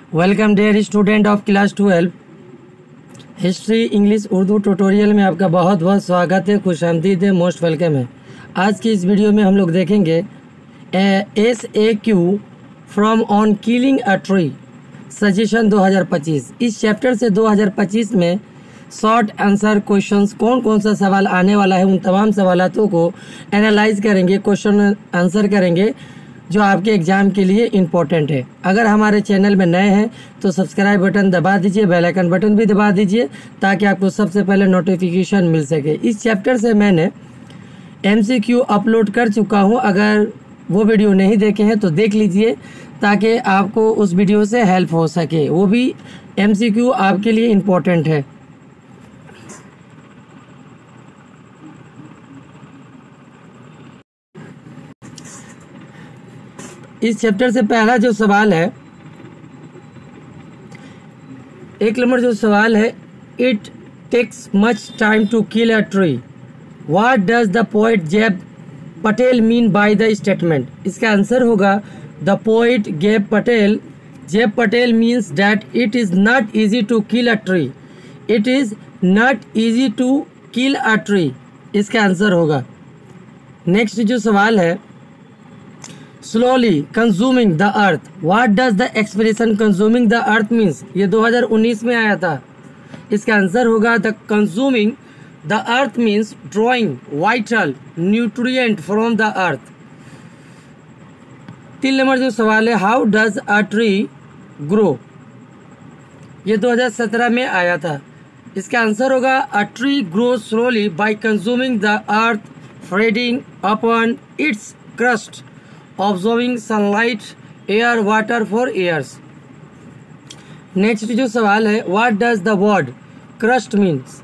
Welcome dear student of class 12 history English Urdu tutorial में आपका बहुत बहुत स्वागत है, खुशामदीद है, मोस्ट वेलकम है। आज की इस वीडियो में हम लोग देखेंगे SAQ from on killing a tree suggestion 2025। इस चैप्टर से 2025 में शॉर्ट आंसर क्वेश्चंस कौन कौन सा सवाल आने वाला है, उन तमाम सवालों को एनालाइज करेंगे, क्वेश्चन आंसर करेंगे जो आपके एग्ज़ाम के लिए इम्पोर्टेंट है। अगर हमारे चैनल में नए हैं तो सब्सक्राइब बटन दबा दीजिए, बेल आइकन बटन भी दबा दीजिए ताकि आपको सबसे पहले नोटिफिकेशन मिल सके। इस चैप्टर से मैंने MCQ अपलोड कर चुका हूं, अगर वो वीडियो नहीं देखे हैं तो देख लीजिए ताकि आपको उस वीडियो से हेल्प हो सके। वो भी MCQ आपके लिए इम्पोर्टेंट है। इस चैप्टर से पहला जो सवाल है, एक नंबर जो सवाल है, it takes much time to kill a tree, what does the poet Gieve Patel mean by the statement. इसका आंसर होगा the poet Gieve Patel means that it is not easy to kill a tree, it is not easy to kill a tree, इसका answer होगा। Next जो सवाल है, slowly consuming the earth, what does the expression consuming the earth means. ये 2019 में आया था। इसका आंसर होगा the consuming the earth means drawing vital nutrient from the earth. 3 number जो सवाल है, how does a tree grow, ये 2017 में आया था। इसका आंसर होगा a tree grow slowly by consuming the earth, feeding upon its crust, observing sunlight, air, water for years। Next जो सवाल है, what does the word crust means,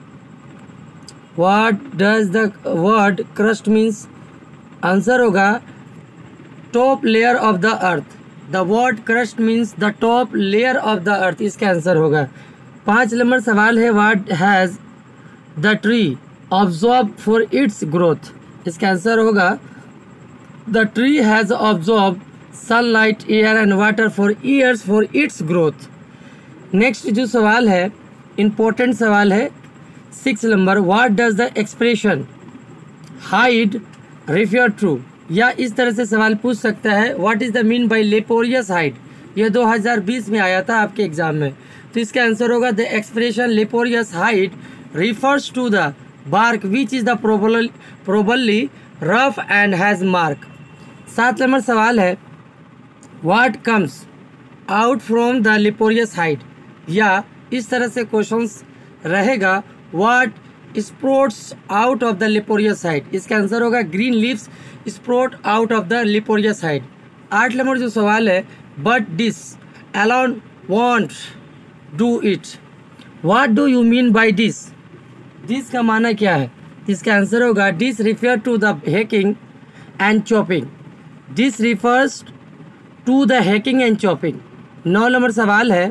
what does the word crust means। Answer होगा top layer of the earth, the word crust means the top layer of the earth, इसका answer होगा। 5 number सवाल है, what has the tree absorbed for its growth। इसका answer होगा The tree has absorbed sunlight, air and water for years for its growth। Next जो सवाल है, important सवाल है, 6 number, What does the expression hide refer to, या इस तरह से सवाल पूछ सकता है, What is the mean by laborious hide। यह 2020 में आया था आपके एग्जाम में। तो इसका आंसर होगा the expression laborious hide refers to the bark which is the probably rough and has mark। 7 number सवाल है, what comes out from the leporous hide, या इस तरह से क्वेश्चंस रहेगा, what sprouts out of the leporous hide. इसका answer होगा green leaves sprout out of the leporous hide. 8 number जो सवाल है, but this alone won't do it, what do you mean by this. This का माना क्या है। इसका आंसर होगा this refer to the hacking and chopping, this refers to the hacking and chopping. 9 number सवाल है,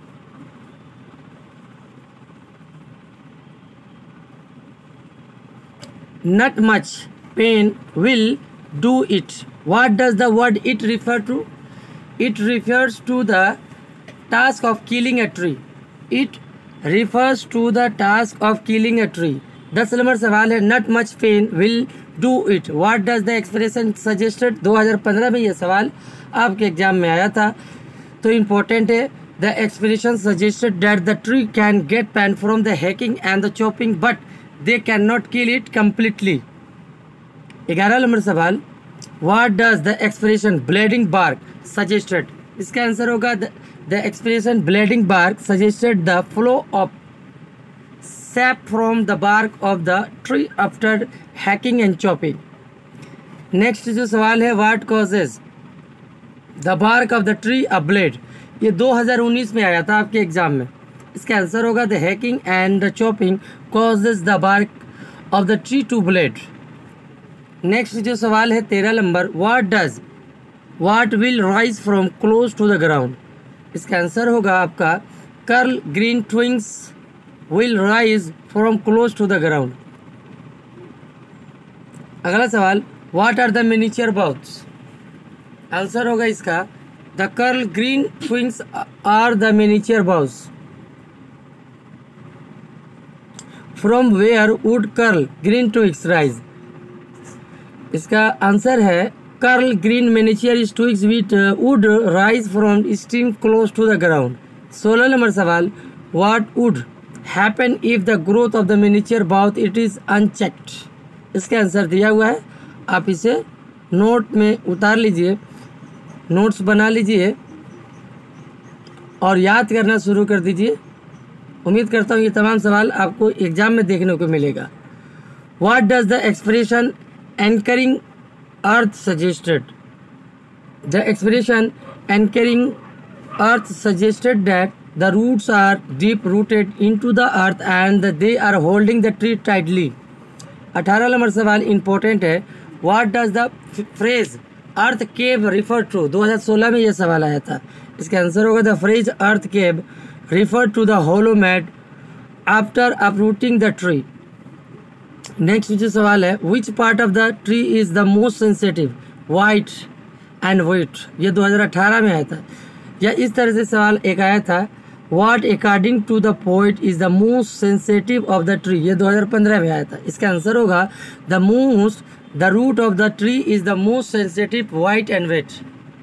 not much pain will do it, what does the word it refer to. It refers to the task of killing a tree, it refers to the task of killing a tree. 10 number सवाल है, not much pain will do it, what does the expression suggested. 2015 में ये सवाल आपके exam में आया था, तो इम्पोर्टेंट है। The expression suggested that the tree can get pain from the hacking and the chopping but they can not kill it completely. 11 number सवाल, what does the expression bleeding bark suggested. इसका answer होगा the expression bleeding bark suggested the flow of sap from the bark of the tree after hacking and chopping। Next जो सवाल है, what causes the bark of the tree a blade, ये 2019 में आया था आपके एग्जाम में। इसका आंसर होगा the hacking and the chopping causes the bark of the tree to bleed। Next जो सवाल है, 13 number, what will rise from close to the ground। इसका आंसर होगा आपका curl green twigs will rise from close to the ground। अगला सवाल, what are the miniature birds। Answer होगा इसका the curl green twigs are the miniature boughs from where would curl green twigs rise. इसका answer है curl green miniature twigs which would rise from stream close to the ground. 16 number सवाल, what would happen if the growth of the miniature bough it is unchecked. इसका answer दिया हुआ है, आप इसे note में उतार लीजिए, नोट्स बना लीजिए और याद करना शुरू कर दीजिए। उम्मीद करता हूँ ये तमाम सवाल आपको एग्जाम में देखने को मिलेगा। What does the expression anchoring earth suggested. The expression anchoring earth suggested that the roots are deep rooted into the earth and they are holding the tree tightly। 18 number सवाल इंपॉर्टेंट है, what does the phrase earth cave refer to। 2016 में यह सवाल आया था। इसका answer होगा the phrase earth cave refer to the hollow made after uprooting the tree। Next जो सवाल है, which part of the tree is the most sensitive, white and wet। ये 2018 में आया था। या इस तरह से सवाल एक आया था, What according to the poet is the most sensitive of the tree। ये 2015 में आया था। इसका आंसर होगा the root of the tree is the most sensitive, white and wet।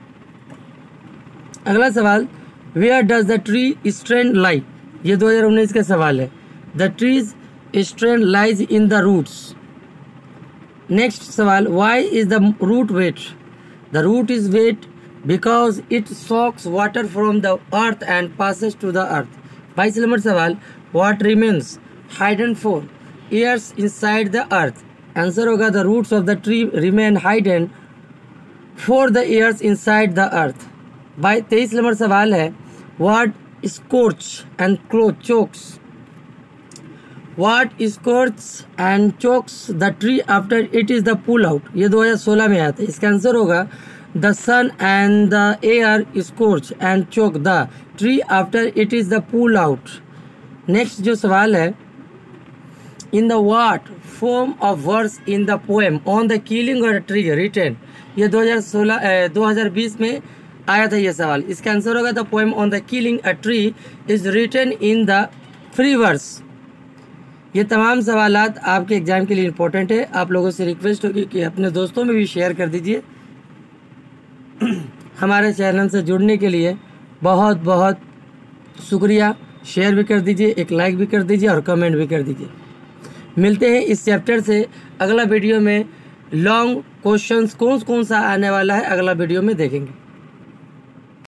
अगला सवाल, where does the tree strand lie। ये 2019 का सवाल है। The tree's strand lies in the roots। Next सवाल, why is the root wet। The root is wet because it soaks water from the earth and passes to the earth। 22 number सवाल, what remains hidden for years inside the earth। Answer होगा the roots of the tree remain hidden for the years inside the earth। 23 number सवाल है, what scorch and chokes। What scorches and chokes the tree after it is the pull out। ये 2016 में आया था। इसका answer होगा the sun and the air scorch and choke the tree after it is the pull out। Next जो सवाल है, in the what form of verse in the poem on the killing of a tree written। ये 2020 में आया था ये सवाल। इसका आंसर होगा the poem on the killing a tree is written in the free verse। ये तमाम सवालात आपके एग्जाम के लिए इम्पोर्टेंट है। आप लोगों से रिक्वेस्ट होगी कि अपने दोस्तों में भी शेयर कर दीजिए। हमारे चैनल से जुड़ने के लिए बहुत बहुत शुक्रिया। शेयर भी कर दीजिए, एक लाइक भी कर दीजिए और कमेंट भी कर दीजिए। मिलते हैं इस चैप्टर से अगला वीडियो में। लॉन्ग क्वेश्चंस कौन सा आने वाला है अगला वीडियो में देखेंगे।